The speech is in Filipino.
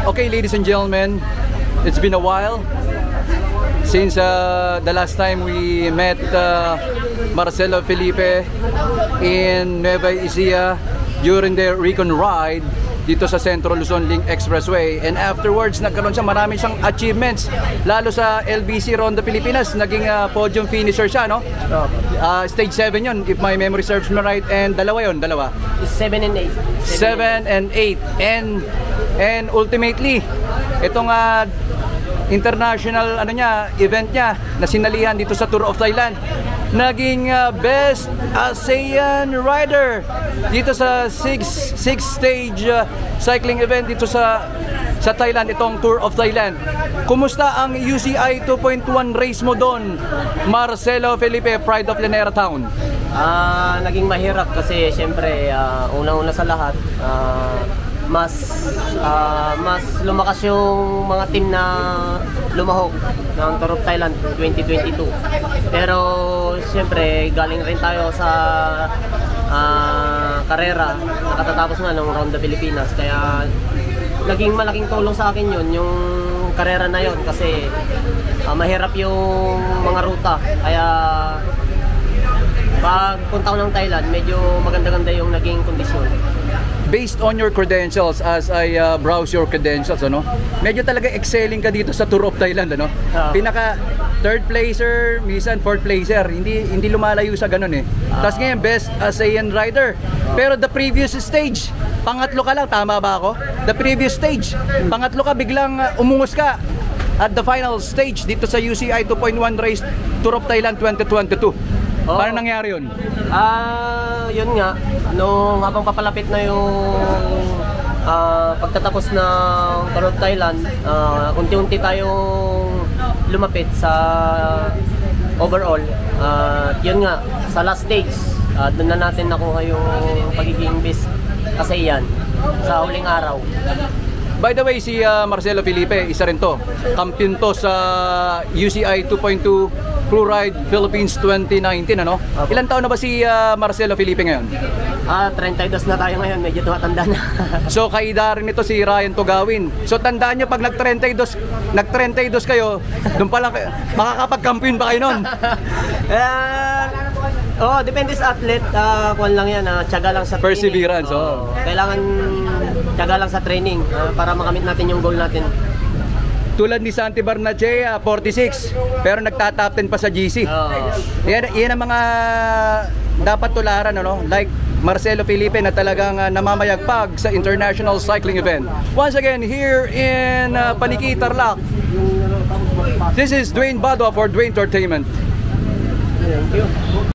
Okay, ladies and gentlemen, it's been a while since the last time we met Marcelo Felipe in Nueva Ecija during their recon ride dito sa Central Luzon Link Expressway, and afterwards nagkaroon siya, marami siyang achievements lalo sa LBC Ronda Pilipinas. Naging podium finisher siya, no? Stage 7 yun if my memory serves me right, and dalawa 7 and 8. 7 and 8, and ultimately itong international event niya na sinalihan dito sa Tour of Thailand, naging best ASEAN rider dito sa 6 stage cycling event dito sa Thailand, itong Tour of Thailand. Kumusta ang UCI 2.1 race mo doon, Marcelo Felipe, pride of Llanera Town? Naging mahirap kasi syempre una-una sa lahat, mas lumakas yung mga team na lumahok ng Tour of Thailand 2022. Pero siyempre galing rin tayo sa karera, nakatatapos nga ng Ronda Pilipinas, kaya naging malaking tulong sa akin yun, yung karera na yun, kasi mahirap yung mga ruta, kaya pag punta ko ng Thailand, medyo maganda-ganda yung naging kondisyon. Based on your credentials, as I browse your credentials, medyo talaga excelling ka dito sa Tour of Thailand, pinaka third placer, minsan fourth placer, hindi lumalayo sa ganun Tapos ngayon best ASEAN rider. Pero the previous stage, pangatlo ka lang, tama ba ako? The previous stage, pangatlo ka, biglang umungus ka at the final stage dito sa UCI 2.1 race Tour of Thailand 2022. Paano nangyari yun? Yun nga, nung habang papalapit na yung pagtatapos ng Tour of Thailand, unti-unti tayong lumapit sa overall. Yun nga, sa last stage, doon na natin nakuha yung pagiging best ASEAN sa huling araw. By the way, si Marcelo Felipe, isa rin to. Kampiyon to sa UCI 2.2 Crew Ride Philippines 2019, Apo. Ilan taon na ba si Marcelo Felipe ngayon? 32 na tayo ngayon, medyo tumatanda na. So kaida rin ito si Ryan Tugawin. So tandaan nyo, pag nag-32 kayo, doon pa lang makakapag-kampiyon ba kayo nun? Depende sa athlete, kuwan lang yan, tiyaga lang sa training. Perseverance, Kailangan tiyaga lang sa training para makamit natin yung goal natin. Tulad ni Santi Barnachea, 46, pero nagta-top 10 pa sa GC. Yan ang mga dapat tularan, like Marcelo Felipe na talagang namamayagpag sa international cycling event. Once again, here in Paniqui, Tarlac, this is Dwayne Badwa for Dwayne Entertainment. Thank you.